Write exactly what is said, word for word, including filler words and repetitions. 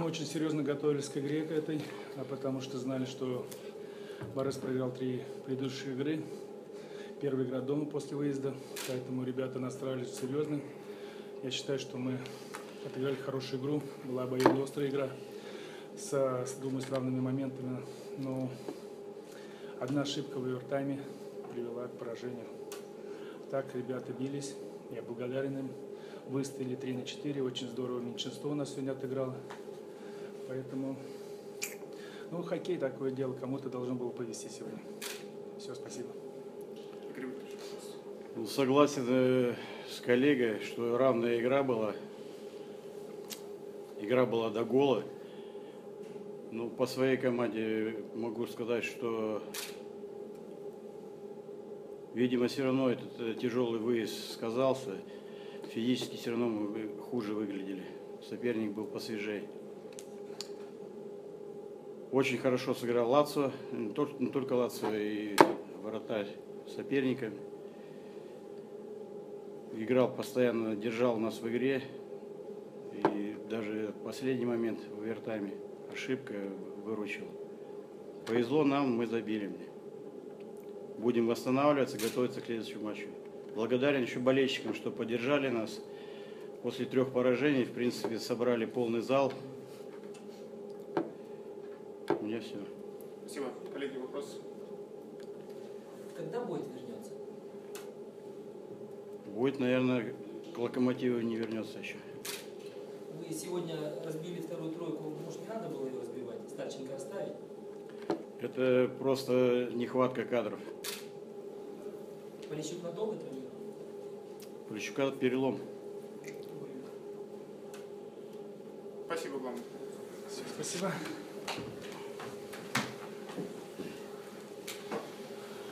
Мы очень серьезно готовились к игре к этой, а потому что знали, что Борис проиграл три предыдущие игры. Первая игра дома после выезда, поэтому ребята настраивались серьезно. Я считаю, что мы отыграли хорошую игру, была обоюдоострая игра с, думаю, с равными моментами, но одна ошибка в овертайме привела к поражению. Так ребята бились, я благодарен им. Выстояли три на четыре, очень здорово меньшинство у нас сегодня отыграло. Поэтому, ну, хоккей такое дело, кому-то должно было повезти сегодня. Все, спасибо. Ну, согласен э, с коллегой, что равная игра была. Игра была до гола. Ну, по своей команде могу сказать, что, видимо, все равно этот э, тяжелый выезд сказался. Физически все равно мы хуже выглядели. Соперник был посвежее. Очень хорошо сыграл Лацио, не только, не только Лацио, и вратарь соперника. Играл постоянно, держал нас в игре. И даже последний момент в овертайме ошибка выручила. Повезло нам, мы забили. Будем восстанавливаться, готовиться к следующему матчу. Благодарен еще болельщикам, что поддержали нас. После трех поражений, в принципе, собрали полный зал. У меня все. Спасибо. Коллеги, вопрос? Когда Бойт вернется? Бойт, наверное, к Локомотиву не вернется еще. Вы сегодня разбили вторую тройку, может, не надо было ее разбивать, Старченко оставить? Это просто нехватка кадров. Полищук надолго тренирует? Полищука перелом. Спасибо вам. Спасибо.